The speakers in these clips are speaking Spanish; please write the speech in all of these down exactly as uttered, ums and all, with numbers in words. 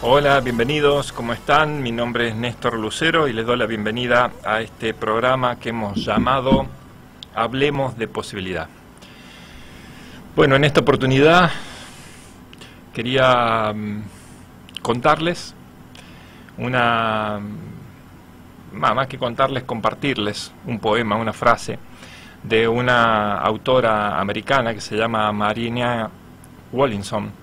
Hola, bienvenidos, ¿cómo están? Mi nombre es Néstor Lucero y les doy la bienvenida a este programa que hemos llamado Hablemos de Posibilidad. Bueno, en esta oportunidad quería um, contarles una, más que contarles, compartirles un poema, una frase de una autora americana que se llama Marianne Williamson,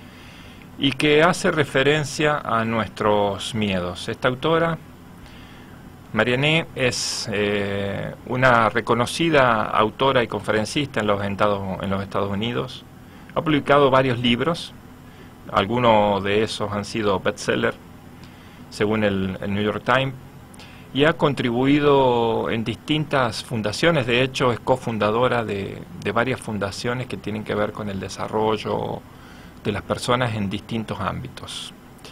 y que hace referencia a nuestros miedos. Esta autora, Marianne, es eh, una reconocida autora y conferencista en los, Estados, en los Estados Unidos. Ha publicado varios libros, algunos de esos han sido bestseller, según el, el New York Times, y ha contribuido en distintas fundaciones. De hecho, es cofundadora de, de varias fundaciones que tienen que ver con el desarrollo de las personas en distintos ámbitos.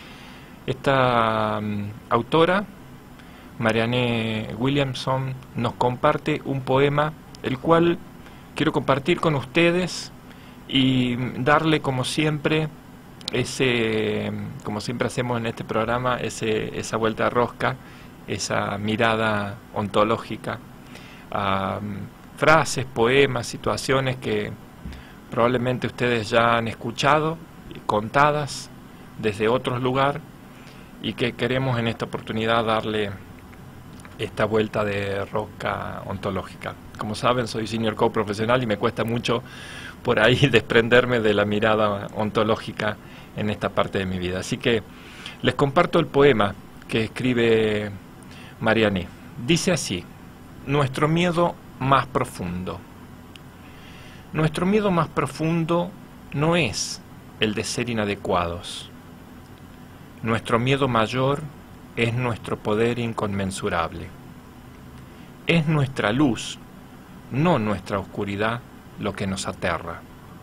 Esta um, autora, Marianne Williamson, nos comparte un poema, el cual quiero compartir con ustedes y darle, como siempre, ese, como siempre hacemos en este programa, ese, esa vuelta de rosca, esa mirada ontológica a um, frases, poemas, situaciones que probablemente ustedes ya han escuchado, contadas desde otros lugares, y que queremos en esta oportunidad darle esta vuelta de rosca ontológica. Como saben, soy senior coach profesional y me cuesta mucho por ahí desprenderme de la mirada ontológica en esta parte de mi vida. Así que les comparto el poema que escribe Marianne. Dice así: nuestro miedo más profundo. Nuestro miedo más profundo no es el de ser inadecuados. Nuestro miedo mayor es nuestro poder inconmensurable. Es nuestra luz, no nuestra oscuridad, lo que nos aterra.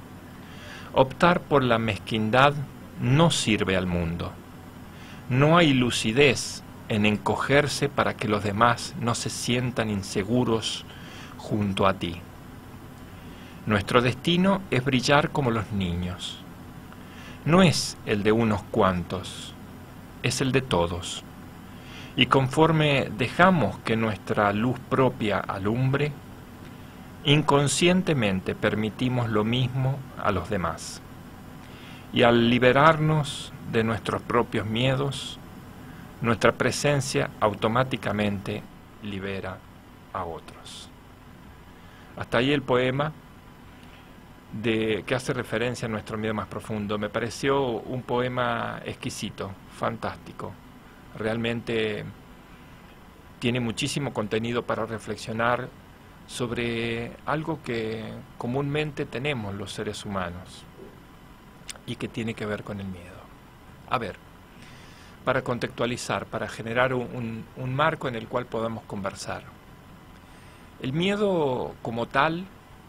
Optar por la mezquindad no sirve al mundo. No hay lucidez en encogerse para que los demás no se sientan inseguros junto a ti. Nuestro destino es brillar como los niños. No es el de unos cuantos, es el de todos. Y conforme dejamos que nuestra luz propia alumbre, inconscientemente permitimos lo mismo a los demás. Y al liberarnos de nuestros propios miedos, nuestra presencia automáticamente libera a otros. Hasta ahí el poema de, que hace referencia a nuestro miedo más profundo. Me pareció un poema exquisito, fantástico. Realmente tiene muchísimo contenido para reflexionar sobre algo que comúnmente tenemos los seres humanos y que tiene que ver con el miedo. A ver, para contextualizar, para generar un, un, un marco en el cual podamos conversar. El miedo como tal,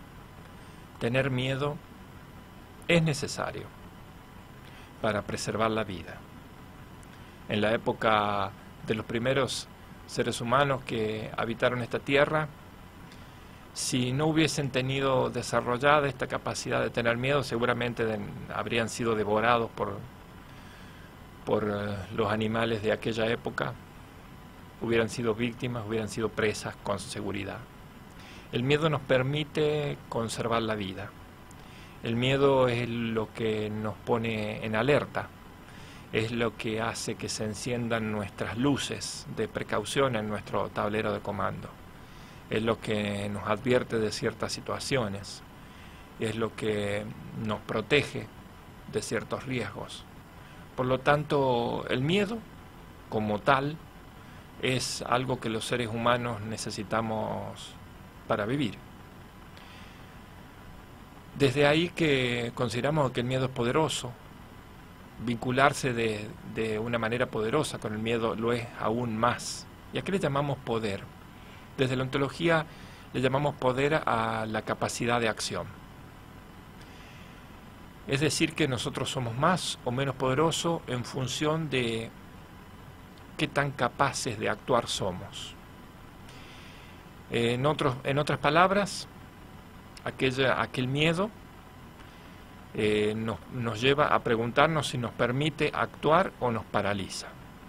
tener miedo, es necesario para preservar la vida. En la época de los primeros seres humanos que habitaron esta tierra, si no hubiesen tenido desarrollada esta capacidad de tener miedo, seguramente de, habrían sido devorados por, por uh, los animales de aquella época, hubieran sido víctimas, hubieran sido presas con seguridad. El miedo nos permite conservar la vida. El miedo es lo que nos pone en alerta, es lo que hace que se enciendan nuestras luces de precaución en nuestro tablero de comando. Es lo que nos advierte de ciertas situaciones, es lo que nos protege de ciertos riesgos. Por lo tanto, el miedo, como tal, es algo que los seres humanos necesitamos para vivir. Desde ahí que consideramos que el miedo es poderoso, vincularse de, de una manera poderosa con el miedo lo es aún más. ¿Y a qué le llamamos poder? Desde la ontología le llamamos poder a la capacidad de acción. Es decir, que nosotros somos más o menos poderosos en función de qué tan capaces de actuar somos. En, otros, en otras palabras, aquella, aquel miedo eh, nos, nos lleva a preguntarnos si nos permite actuar o nos paraliza.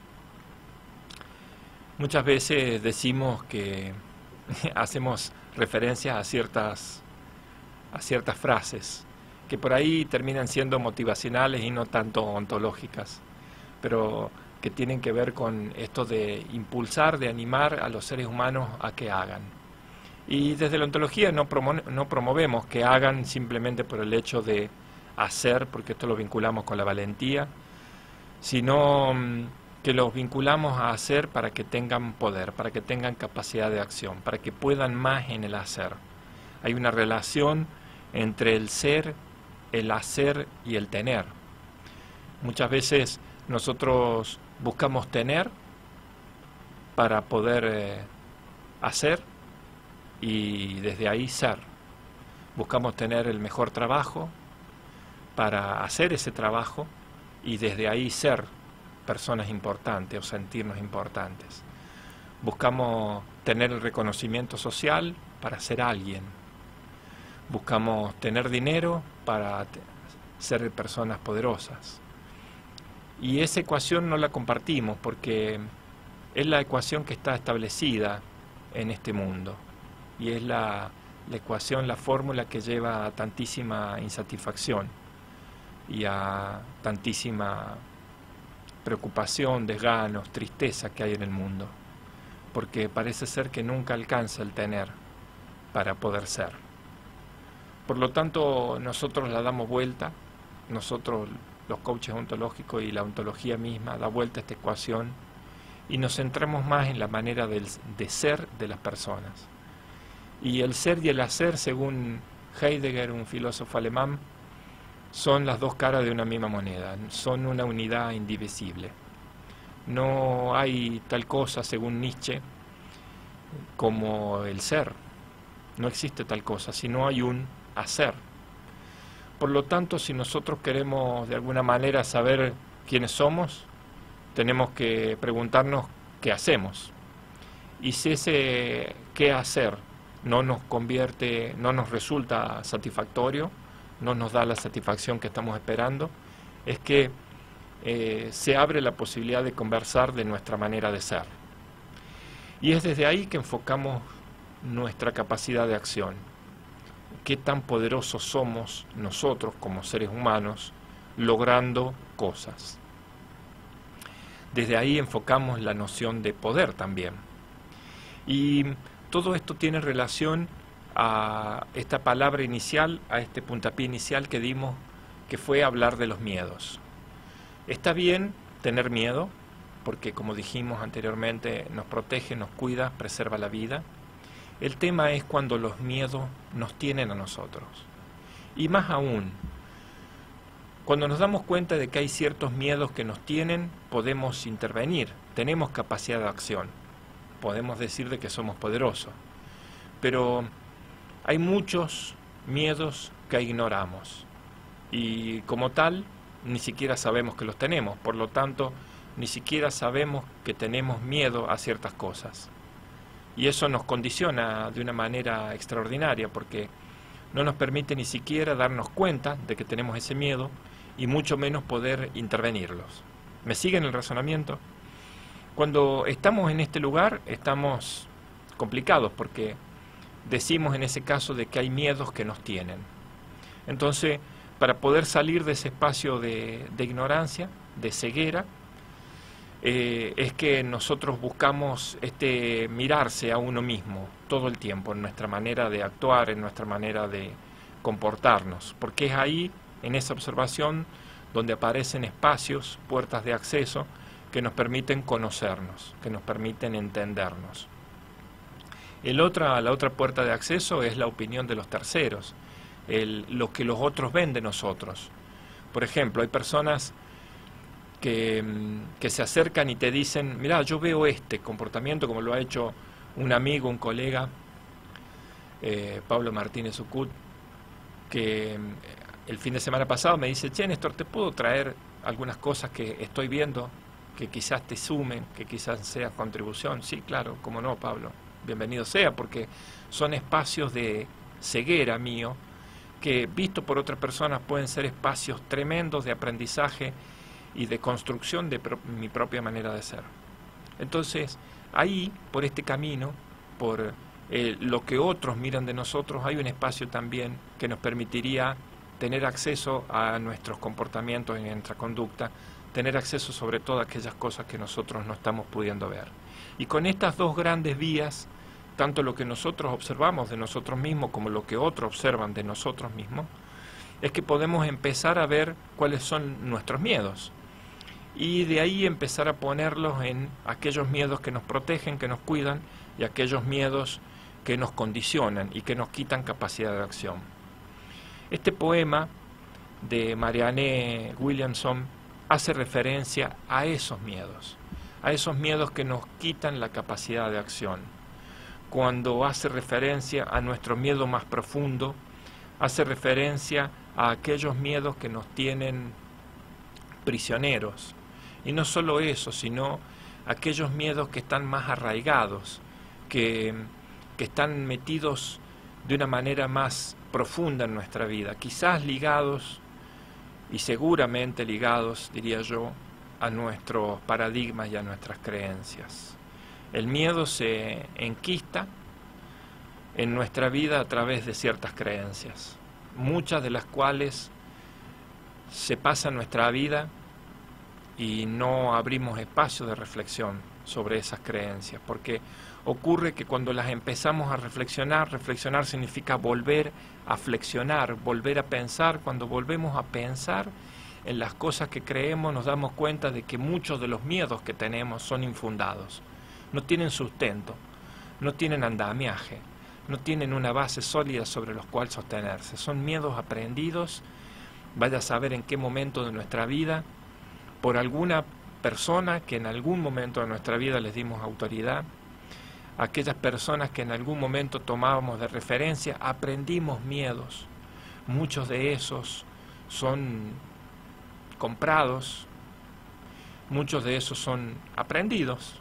Muchas veces decimos que hacemos referencias a ciertas, a ciertas frases que por ahí terminan siendo motivacionales y no tanto ontológicas, pero que tienen que ver con esto de impulsar, de animar a los seres humanos a que hagan. Y desde la ontología no, promo no promovemos que hagan simplemente por el hecho de hacer, porque esto lo vinculamos con la valentía, sino que los vinculamos a hacer para que tengan poder, para que tengan capacidad de acción, para que puedan más en el hacer. Hay una relación entre el ser, el hacer y el tener. Muchas veces nosotros buscamos tener para poder eh, hacer y desde ahí ser. Buscamos tener el mejor trabajo para hacer ese trabajo y desde ahí ser personas importantes o sentirnos importantes. Buscamos tener el reconocimiento social para ser alguien. Buscamos tener dinero para ser personas poderosas. Y esa ecuación no la compartimos porque es la ecuación que está establecida en este mundo. Y es la, la ecuación, la fórmula que lleva a tantísima insatisfacción y a tantísima preocupación, desganos, tristeza que hay en el mundo. Porque parece ser que nunca alcanza el tener para poder ser. Por lo tanto, nosotros la damos vuelta, nosotros los coaches ontológicos y la ontología misma da vuelta a esta ecuación y nos centramos más en la manera de, de ser de las personas. Y el ser y el hacer, según Heidegger, un filósofo alemán, son las dos caras de una misma moneda, son una unidad indivisible. No hay tal cosa, según Nietzsche, como el ser. No existe tal cosa, sino hay un hacer. Por lo tanto, si nosotros queremos de alguna manera saber quiénes somos, tenemos que preguntarnos qué hacemos. Y si ese qué hacer no nos convierte, no nos resulta satisfactorio, no nos da la satisfacción que estamos esperando, es que eh, se abre la posibilidad de conversar de nuestra manera de ser. Y es desde ahí que enfocamos nuestra capacidad de acción. Qué tan poderosos somos nosotros como seres humanos logrando cosas. Desde ahí enfocamos la noción de poder también. Y todo esto tiene relación a esta palabra inicial, a este puntapié inicial que dimos, que fue hablar de los miedos. Está bien tener miedo, porque como dijimos anteriormente, nos protege, nos cuida, preserva la vida. El tema es cuando los miedos nos tienen a nosotros. Y más aún, cuando nos damos cuenta de que hay ciertos miedos que nos tienen, podemos intervenir, tenemos capacidad de acción. Podemos decir de que somos poderosos. Pero hay muchos miedos que ignoramos. Y como tal, ni siquiera sabemos que los tenemos. Por lo tanto, ni siquiera sabemos que tenemos miedo a ciertas cosas. Y eso nos condiciona de una manera extraordinaria porque no nos permite ni siquiera darnos cuenta de que tenemos ese miedo y mucho menos poder intervenirlos. ¿Me siguen el razonamiento? Cuando estamos en este lugar estamos complicados porque decimos en ese caso de que hay miedos que nos tienen. Entonces, para poder salir de ese espacio de, de ignorancia, de ceguera, Eh, es que nosotros buscamos este mirarse a uno mismo todo el tiempo, en nuestra manera de actuar, en nuestra manera de comportarnos, porque es ahí, en esa observación, donde aparecen espacios, puertas de acceso, que nos permiten conocernos, que nos permiten entendernos. El otra, la otra puerta de acceso es la opinión de los terceros, el, lo que los otros ven de nosotros. Por ejemplo, hay personas Que, que se acercan y te dicen, mirá, yo veo este comportamiento, como lo ha hecho un amigo, un colega, eh, Pablo Martínez Ucut, que el fin de semana pasado me dice, che, Néstor, ¿te puedo traer algunas cosas que estoy viendo, que quizás te sumen, que quizás sea contribución? Sí, claro, cómo no, Pablo, bienvenido sea, porque son espacios de ceguera mío, que visto por otras personas pueden ser espacios tremendos de aprendizaje y de construcción de pro mi propia manera de ser. Entonces, ahí, por este camino, por eh, lo que otros miran de nosotros, hay un espacio también que nos permitiría tener acceso a nuestros comportamientos y nuestra conducta, tener acceso sobre todo a aquellas cosas que nosotros no estamos pudiendo ver. Y con estas dos grandes vías, tanto lo que nosotros observamos de nosotros mismos como lo que otros observan de nosotros mismos, es que podemos empezar a ver cuáles son nuestros miedos. Y de ahí empezar a ponerlos en aquellos miedos que nos protegen, que nos cuidan, y aquellos miedos que nos condicionan y que nos quitan capacidad de acción. Este poema de Marianne Williamson hace referencia a esos miedos, a esos miedos que nos quitan la capacidad de acción. Cuando hace referencia a nuestro miedo más profundo, hace referencia a aquellos miedos que nos tienen prisioneros. Y no solo eso, sino aquellos miedos que están más arraigados, que, que están metidos de una manera más profunda en nuestra vida, quizás ligados, y seguramente ligados, diría yo, a nuestros paradigmas y a nuestras creencias. El miedo se enquista en nuestra vida a través de ciertas creencias, muchas de las cuales se pasa nuestra vida y no abrimos espacio de reflexión sobre esas creencias, porque ocurre que cuando las empezamos a reflexionar, reflexionar significa volver a flexionar, volver a pensar. Cuando volvemos a pensar en las cosas que creemos, nos damos cuenta de que muchos de los miedos que tenemos son infundados, no tienen sustento, no tienen andamiaje, no tienen una base sólida sobre los cuales sostenerse, son miedos aprendidos, vaya a saber en qué momento de nuestra vida, por alguna persona que en algún momento de nuestra vida les dimos autoridad, aquellas personas que en algún momento tomábamos de referencia, aprendimos miedos. Muchos de esos son comprados, muchos de esos son aprendidos,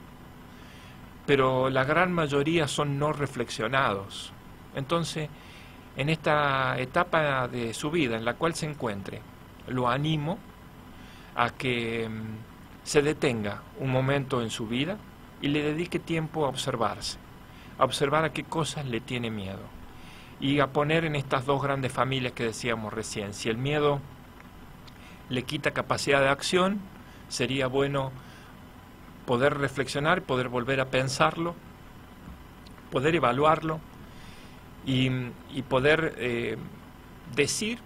pero la gran mayoría son no reflexionados. Entonces, en esta etapa de su vida en la cual se encuentre, lo animo a que se detenga un momento en su vida y le dedique tiempo a observarse, a observar a qué cosas le tiene miedo y a poner en estas dos grandes familias que decíamos recién. Si el miedo le quita capacidad de acción, sería bueno poder reflexionar, poder volver a pensarlo, poder evaluarlo y, y poder eh, decir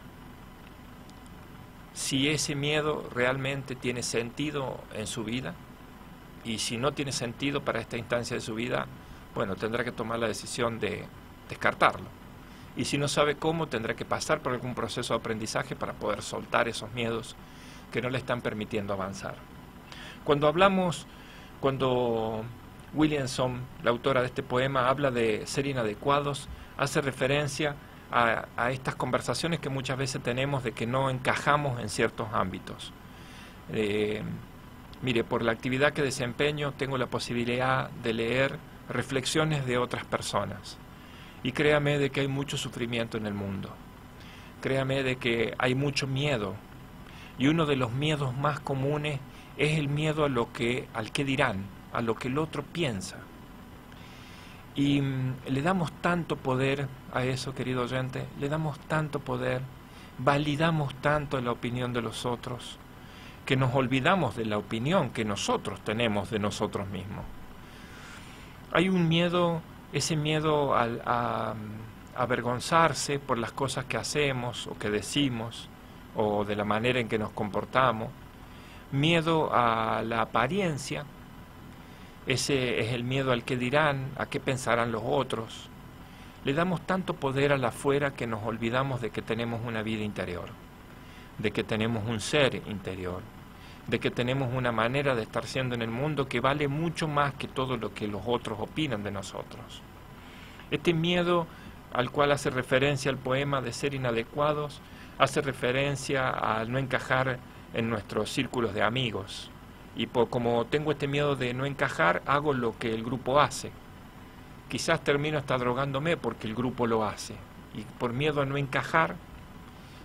si ese miedo realmente tiene sentido en su vida. Y si no tiene sentido para esta instancia de su vida, bueno, tendrá que tomar la decisión de descartarlo. Y si no sabe cómo, tendrá que pasar por algún proceso de aprendizaje para poder soltar esos miedos que no le están permitiendo avanzar. Cuando hablamos, cuando Williamson, la autora de este poema, habla de ser inadecuados, hace referencia a, a estas conversaciones que muchas veces tenemos de que no encajamos en ciertos ámbitos. Eh, Mire, por la actividad que desempeño tengo la posibilidad de leer reflexiones de otras personas. Y créame de que hay mucho sufrimiento en el mundo. Créame de que hay mucho miedo. Y uno de los miedos más comunes es el miedo a lo que, al que dirán, a lo que el otro piensa. Y mmm, le damos tanto poder a eso, querido oyente, le damos tanto poder, validamos tanto la opinión de los otros, que nos olvidamos de la opinión que nosotros tenemos de nosotros mismos. Hay un miedo, ese miedo a, a, a avergonzarse por las cosas que hacemos o que decimos, o de la manera en que nos comportamos, miedo a la apariencia, ese es el miedo al que dirán, a qué pensarán los otros. Le damos tanto poder al afuera que nos olvidamos de que tenemos una vida interior, de que tenemos un ser interior, de que tenemos una manera de estar siendo en el mundo que vale mucho más que todo lo que los otros opinan de nosotros. Este miedo al cual hace referencia el poema de ser inadecuados, hace referencia al no encajar en nuestros círculos de amigos. Y por, como tengo este miedo de no encajar, hago lo que el grupo hace. Quizás termino hasta drogándome porque el grupo lo hace. Y por miedo a no encajar,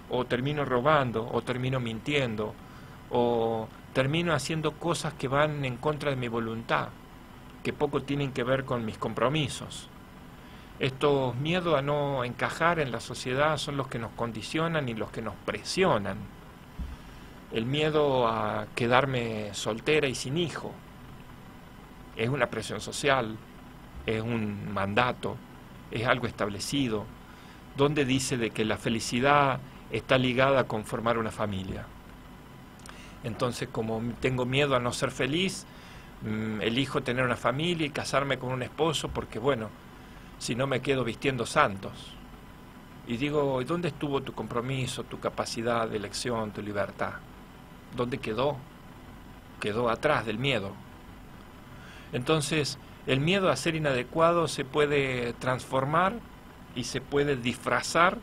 o termino robando, o termino mintiendo, o termino haciendo cosas que van en contra de mi voluntad, que poco tienen que ver con mis compromisos. Estos miedos a no encajar en la sociedad son los que nos condicionan y los que nos presionan. El miedo a quedarme soltera y sin hijo es una presión social, es un mandato, es algo establecido, donde dice de que la felicidad está ligada con formar una familia. Entonces, como tengo miedo a no ser feliz, mmm, elijo tener una familia y casarme con un esposo porque, bueno, si no me quedo vistiendo santos. Y digo, ¿y dónde estuvo tu compromiso, tu capacidad de elección, tu libertad? ¿Dónde quedó? Quedó atrás del miedo. Entonces, el miedo a ser inadecuado se puede transformar y se puede disfrazar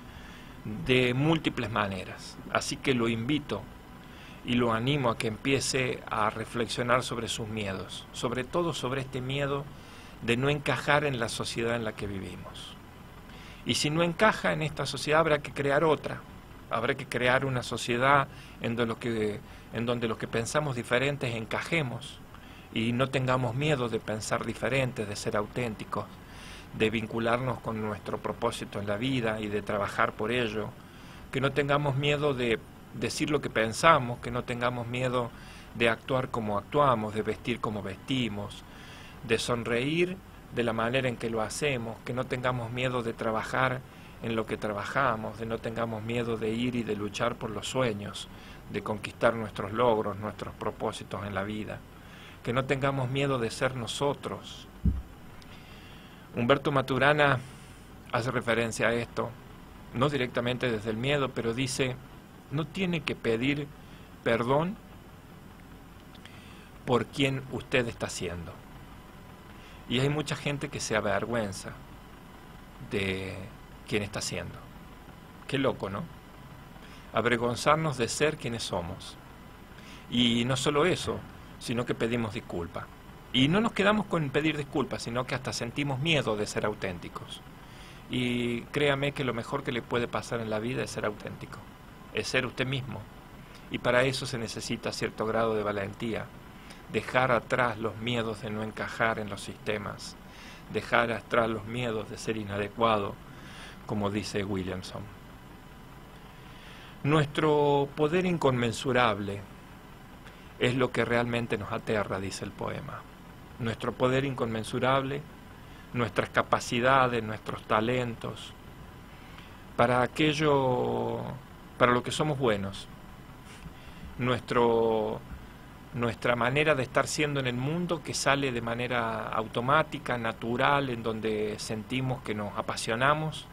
de múltiples maneras. Así que lo invito y lo animo a que empiece a reflexionar sobre sus miedos, sobre todo sobre este miedo de no encajar en la sociedad en la que vivimos. Y si no encaja en esta sociedad, habrá que crear otra. Habrá que crear una sociedad en donde los que, en donde los que pensamos diferentes encajemos y no tengamos miedo de pensar diferentes, de ser auténticos, de vincularnos con nuestro propósito en la vida y de trabajar por ello. Que no tengamos miedo de decir lo que pensamos, que no tengamos miedo de actuar como actuamos, de vestir como vestimos, de sonreír de la manera en que lo hacemos, que no tengamos miedo de trabajar en lo que trabajamos, de no tengamos miedo de ir y de luchar por los sueños, de conquistar nuestros logros, nuestros propósitos en la vida, que no tengamos miedo de ser nosotros. Humberto Maturana hace referencia a esto, no directamente desde el miedo, pero dice, no tiene que pedir perdón por quien usted está siendo. Y hay mucha gente que se avergüenza de quien está siendo. Qué loco, ¿no? Avergonzarnos de ser quienes somos. Y no solo eso, sino que pedimos disculpas. Y no nos quedamos con pedir disculpas, sino que hasta sentimos miedo de ser auténticos. Y créame que lo mejor que le puede pasar en la vida es ser auténtico, es ser usted mismo. Y para eso se necesita cierto grado de valentía. Dejar atrás los miedos de no encajar en los sistemas, dejar atrás los miedos de ser inadecuado, como dice Williamson. Nuestro poder inconmensurable es lo que realmente nos aterra, dice el poema. Nuestro poder inconmensurable, nuestras capacidades, nuestros talentos, para aquello, para lo que somos buenos, nuestro... nuestra manera de estar siendo en el mundo que sale de manera automática, natural, en donde sentimos que nos apasionamos.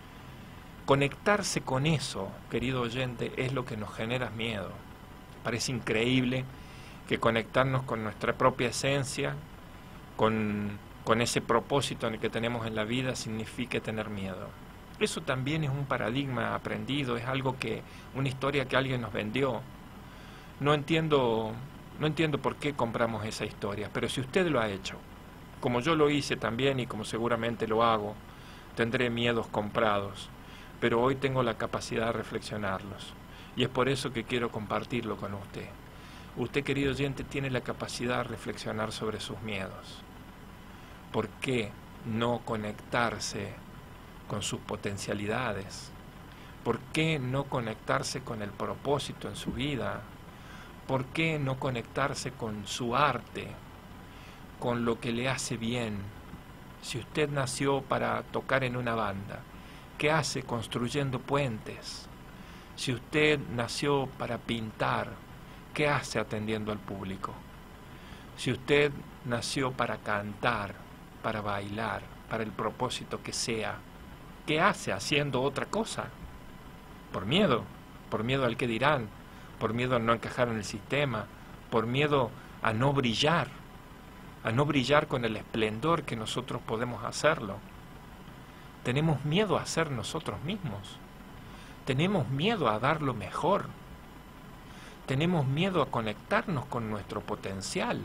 Conectarse con eso, querido oyente, es lo que nos genera miedo. Parece increíble que conectarnos con nuestra propia esencia, con, con ese propósito en el que tenemos en la vida, signifique tener miedo. Eso también es un paradigma aprendido, es algo que, una historia que alguien nos vendió. No entiendo... No entiendo por qué compramos esa historia, pero si usted lo ha hecho, como yo lo hice también y como seguramente lo hago, tendré miedos comprados, pero hoy tengo la capacidad de reflexionarlos. Y es por eso que quiero compartirlo con usted. Usted, querido oyente, tiene la capacidad de reflexionar sobre sus miedos. ¿Por qué no conectarse con sus potencialidades? ¿Por qué no conectarse con el propósito en su vida? ¿Por qué no conectarse con su arte, con lo que le hace bien? Si usted nació para tocar en una banda, ¿qué hace construyendo puentes? Si usted nació para pintar, ¿qué hace atendiendo al público? Si usted nació para cantar, para bailar, para el propósito que sea, ¿qué hace haciendo otra cosa? Por miedo, por miedo al que dirán, por miedo a no encajar en el sistema, por miedo a no brillar, a no brillar con el esplendor que nosotros podemos hacerlo. Tenemos miedo a ser nosotros mismos, tenemos miedo a dar lo mejor, tenemos miedo a conectarnos con nuestro potencial.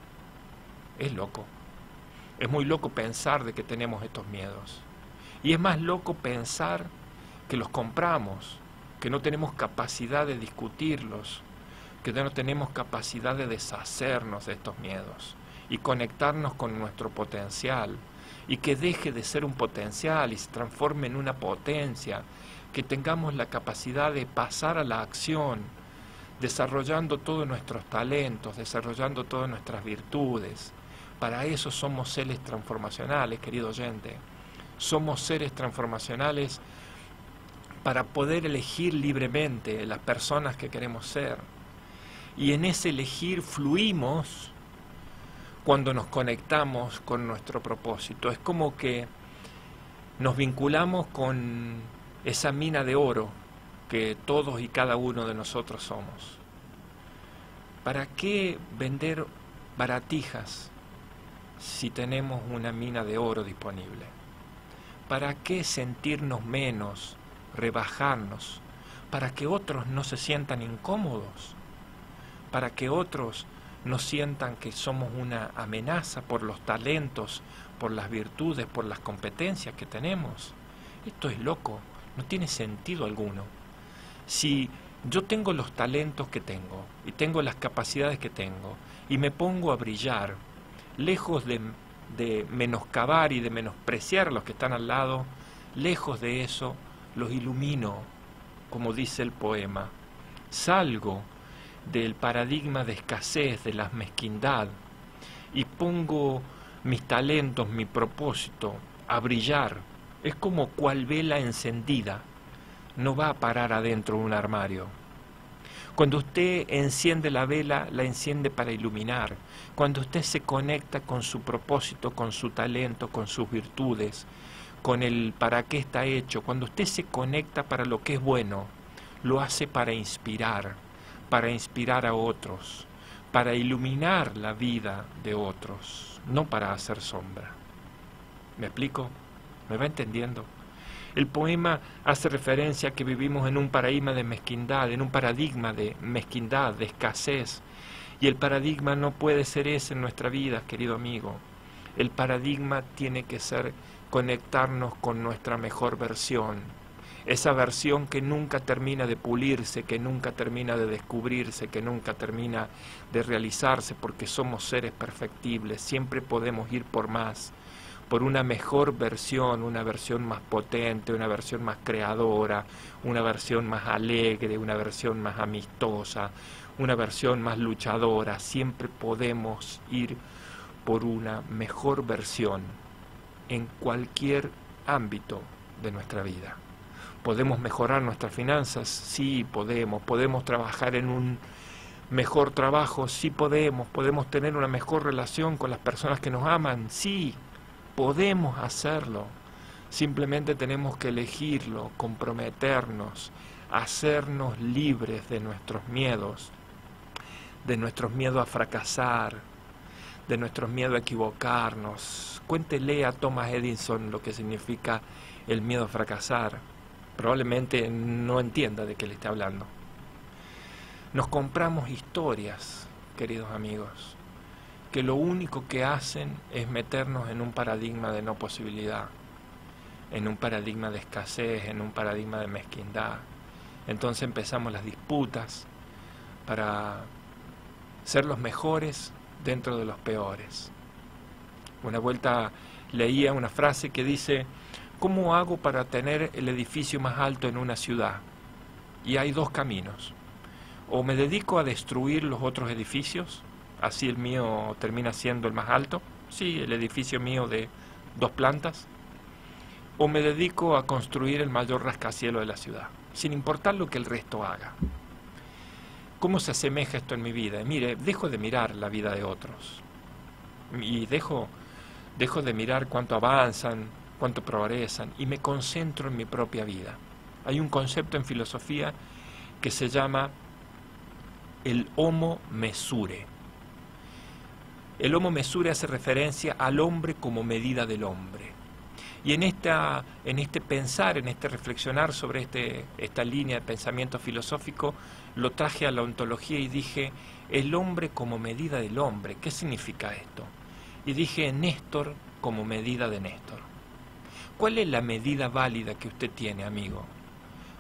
Es loco, es muy loco pensar de que tenemos estos miedos, y es más loco pensar que los compramos, que no tenemos capacidad de discutirlos, que no tenemos capacidad de deshacernos de estos miedos y conectarnos con nuestro potencial, y que deje de ser un potencial y se transforme en una potencia, que tengamos la capacidad de pasar a la acción, desarrollando todos nuestros talentos, desarrollando todas nuestras virtudes. Para eso somos seres transformacionales, querido oyente. Somos seres transformacionales para poder elegir libremente las personas que queremos ser. Y en ese elegir fluimos cuando nos conectamos con nuestro propósito. Es como que nos vinculamos con esa mina de oro que todos y cada uno de nosotros somos. ¿Para qué vender baratijas si tenemos una mina de oro disponible? ¿Para qué sentirnos menos, rebajarnos? ¿Para que otros no se sientan incómodos? ¿Para que otros no sientan que somos una amenaza por los talentos, por las virtudes, por las competencias que tenemos? Esto es loco, no tiene sentido alguno. Si yo tengo los talentos que tengo y tengo las capacidades que tengo y me pongo a brillar, lejos de, de menoscabar y de menospreciar a los que están al lado, lejos de eso, los ilumino, como dice el poema. Salgo del paradigma de escasez, de la mezquindad, y pongo mis talentos, mi propósito, a brillar. Es como cual vela encendida, no va a parar adentro de un armario. Cuando usted enciende la vela, la enciende para iluminar. Cuando usted se conecta con su propósito, con su talento, con sus virtudes, con el para qué está hecho, cuando usted se conecta para lo que es bueno, lo hace para inspirar, para inspirar a otros, para iluminar la vida de otros, no para hacer sombra. ¿Me explico? ¿Me va entendiendo? El poema hace referencia a que vivimos en un paradigma de mezquindad, en un paradigma de mezquindad, de escasez, y el paradigma no puede ser ese en nuestra vida, querido amigo. El paradigma tiene que ser conectarnos con nuestra mejor versión, esa versión que nunca termina de pulirse, que nunca termina de descubrirse, que nunca termina de realizarse, porque somos seres perfectibles, siempre podemos ir por más, por una mejor versión, una versión más potente, una versión más creadora, una versión más alegre, una versión más amistosa, una versión más luchadora. Siempre podemos ir por una mejor versión en cualquier ámbito de nuestra vida. ¿Podemos mejorar nuestras finanzas? Sí, podemos. ¿Podemos trabajar en un mejor trabajo? Sí, podemos. ¿Podemos tener una mejor relación con las personas que nos aman? Sí, podemos hacerlo. Simplemente tenemos que elegirlo, comprometernos, hacernos libres de nuestros miedos, de nuestros miedos a fracasar, de nuestros miedos a equivocarnos. Cuéntele a Thomas Edison lo que significa el miedo a fracasar. Probablemente no entienda de qué le está hablando. Nos compramos historias, queridos amigos, que lo único que hacen es meternos en un paradigma de no posibilidad, en un paradigma de escasez, en un paradigma de mezquindad. Entonces empezamos las disputas para ser los mejores dentro de los peores. Una vuelta leía una frase que dice: ¿cómo hago para tener el edificio más alto en una ciudad? Y hay dos caminos. O me dedico a destruir los otros edificios, así el mío termina siendo el más alto, sí, el edificio mío de dos plantas, o me dedico a construir el mayor rascacielos de la ciudad, sin importar lo que el resto haga. ¿Cómo se asemeja esto en mi vida? Mire, dejo de mirar la vida de otros y dejo, dejo de mirar cuánto avanzan, cuánto progresan, y me concentro en mi propia vida. Hay un concepto en filosofía que se llama el homo mesure. El homo mesure hace referencia al hombre como medida del hombre. Y en, esta, en este pensar, en este reflexionar sobre este, esta línea de pensamiento filosófico, lo traje a la ontología y dije: el hombre como medida del hombre. ¿Qué significa esto? Y dije: Néstor como medida de Néstor. ¿Cuál es la medida válida que usted tiene, amigo?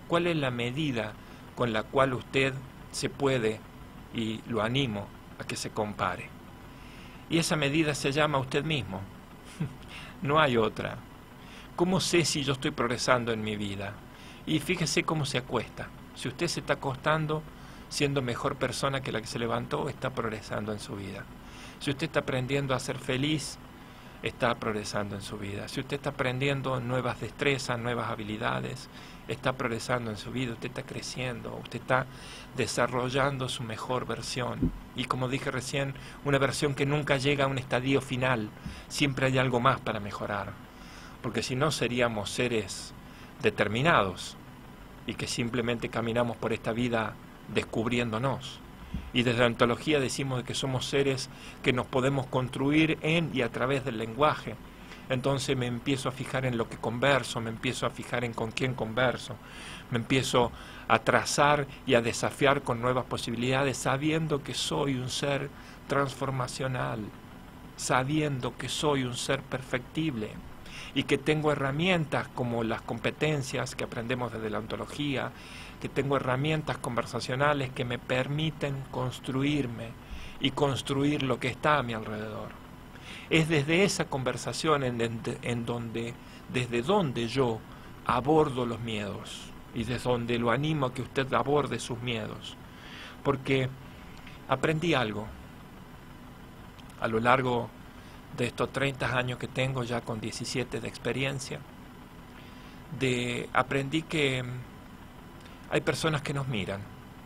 ¿Cuál es la medida con la cual usted se puede, y lo animo a que se compare? Y esa medida se llama usted mismo. No hay otra. ¿Cómo sé si yo estoy progresando en mi vida? Y fíjese cómo se acuesta. Si usted se está acostando siendo mejor persona que la que se levantó, está progresando en su vida. Si usted está aprendiendo a ser feliz, está progresando en su vida. Si usted está aprendiendo nuevas destrezas, nuevas habilidades, está progresando en su vida. Usted está creciendo, usted está desarrollando su mejor versión. Y como dije recién, una versión que nunca llega a un estadio final. Siempre hay algo más para mejorar. Porque si no, seríamos seres determinados y que simplemente caminamos por esta vida descubriéndonos. Y desde la ontología decimos que somos seres que nos podemos construir en y a través del lenguaje. Entonces me empiezo a fijar en lo que converso, me empiezo a fijar en con quién converso, me empiezo a trazar y a desafiar con nuevas posibilidades, sabiendo que soy un ser transformacional, sabiendo que soy un ser perfectible y que tengo herramientas como las competencias que aprendemos desde la ontología, que tengo herramientas conversacionales que me permiten construirme y construir lo que está a mi alrededor. Es desde esa conversación en, en, en donde, desde donde yo abordo los miedos y desde donde lo animo a que usted aborde sus miedos. Porque aprendí algo a lo largo de estos treinta años que tengo, ya con diecisiete de experiencia, de aprendí que hay personas que nos miran.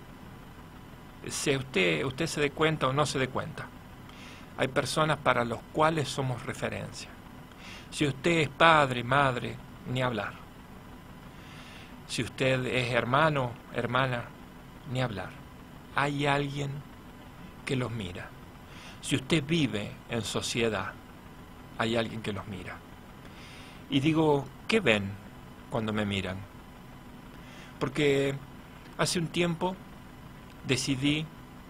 Si usted, usted se dé cuenta o no se dé cuenta, hay personas para los cuales somos referencia. Si usted es padre, madre, ni hablar. Si usted es hermano, hermana, ni hablar. Hay alguien que los mira. Si usted vive en sociedad, hay alguien que los mira. Y digo, ¿qué ven cuando me miran? Porque hace un tiempo decidí,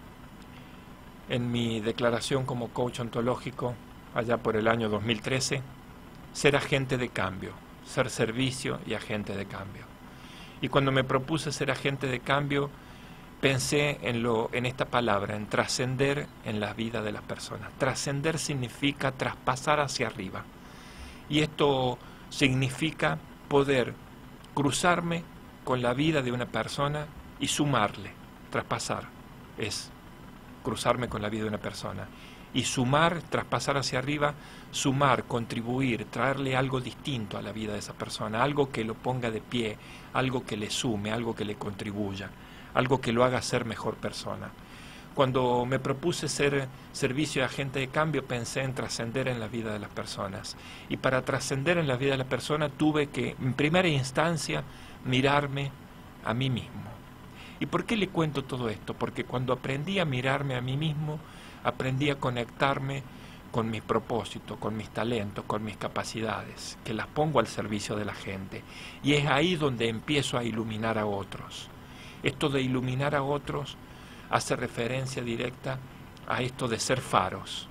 en mi declaración como coach ontológico, allá por el año dos mil trece, ser agente de cambio, ser servicio y agente de cambio. Y cuando me propuse ser agente de cambio, pensé en, lo, en esta palabra, en trascender en la vida de las personas. Trascender significa traspasar hacia arriba. Y esto significa poder cruzarme con la vida de una persona y sumarle. Traspasar es cruzarme con la vida de una persona. Y sumar, traspasar hacia arriba, sumar, contribuir, traerle algo distinto a la vida de esa persona, algo que lo ponga de pie, algo que le sume, algo que le contribuya, algo que lo haga ser mejor persona. Cuando me propuse ser servicio de agente de cambio, pensé en trascender en la vida de las personas. Y para trascender en la vida de las personas tuve que, en primera instancia, mirarme a mí mismo. ¿Y por qué le cuento todo esto? Porque cuando aprendí a mirarme a mí mismo, aprendí a conectarme con mis propósitos, con mis talentos, con mis capacidades, que las pongo al servicio de la gente. Y es ahí donde empiezo a iluminar a otros. Esto de iluminar a otros hace referencia directa a esto de ser faros.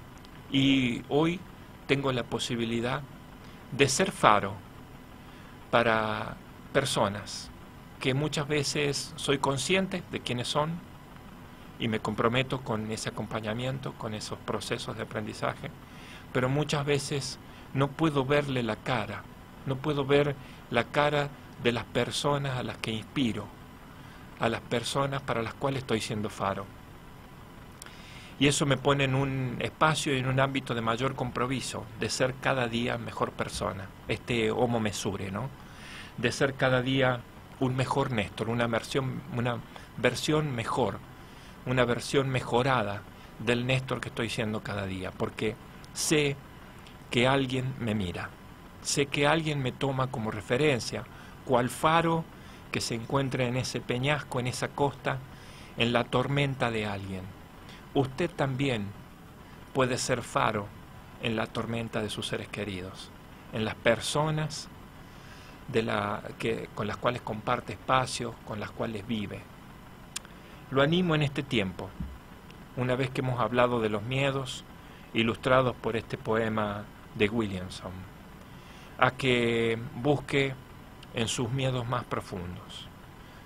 Y hoy tengo la posibilidad de ser faro para personas que muchas veces soy consciente de quiénes son y me comprometo con ese acompañamiento, con esos procesos de aprendizaje, pero muchas veces no puedo verle la cara, no puedo ver la cara de las personas a las que inspiro, a las personas para las cuales estoy siendo faro. Y eso me pone en un espacio y en un ámbito de mayor compromiso, de ser cada día mejor persona, este homo mesure, ¿no? De ser cada día un mejor Néstor, una versión, una versión mejor, una versión mejorada del Néstor que estoy siendo cada día, porque sé que alguien me mira, sé que alguien me toma como referencia, cual faro que se encuentra en ese peñasco, en esa costa, en la tormenta de alguien. Usted también puede ser faro en la tormenta de sus seres queridos, en las personas de la, que, con las cuales comparte espacios, con las cuales vive. Lo animo en este tiempo, una vez que hemos hablado de los miedos, ilustrados por este poema de Williamson, a que busque en sus miedos más profundos,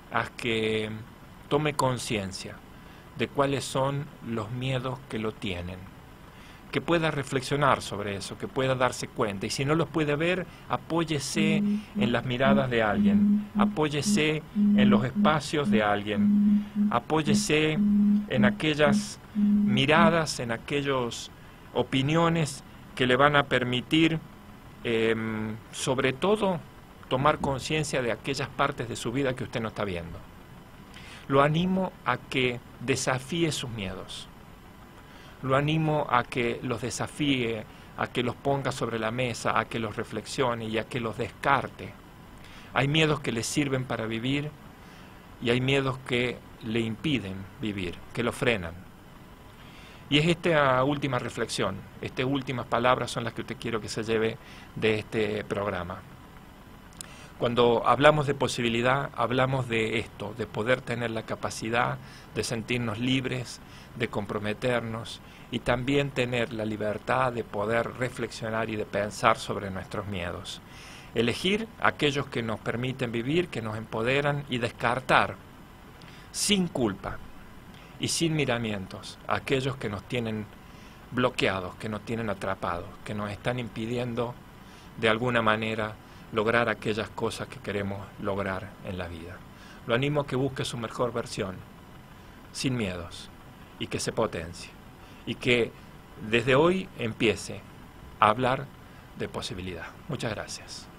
a que tome conciencia de cuáles son los miedos que lo tienen, que pueda reflexionar sobre eso, que pueda darse cuenta, y si no los puede ver, apóyese en las miradas de alguien, apóyese en los espacios de alguien, apóyese en aquellas miradas, en aquellas opiniones que le van a permitir, eh, sobre todo, tomar conciencia de aquellas partes de su vida que usted no está viendo. Lo animo a que desafíe sus miedos. Lo animo a que los desafíe, a que los ponga sobre la mesa, a que los reflexione y a que los descarte. Hay miedos que le sirven para vivir y hay miedos que le impiden vivir, que lo frenan. Y es esta última reflexión, estas últimas palabras son las que usted quiero que se lleve de este programa. Cuando hablamos de posibilidad, hablamos de esto, de poder tener la capacidad de sentirnos libres, de comprometernos y también tener la libertad de poder reflexionar y de pensar sobre nuestros miedos. Elegir aquellos que nos permiten vivir, que nos empoderan y descartar sin culpa y sin miramientos aquellos que nos tienen bloqueados, que nos tienen atrapados, que nos están impidiendo de alguna manera lograr aquellas cosas que queremos lograr en la vida. Lo animo a que busque su mejor versión, sin miedos, y que se potencie, y que desde hoy empiece a hablar de posibilidad. Muchas gracias.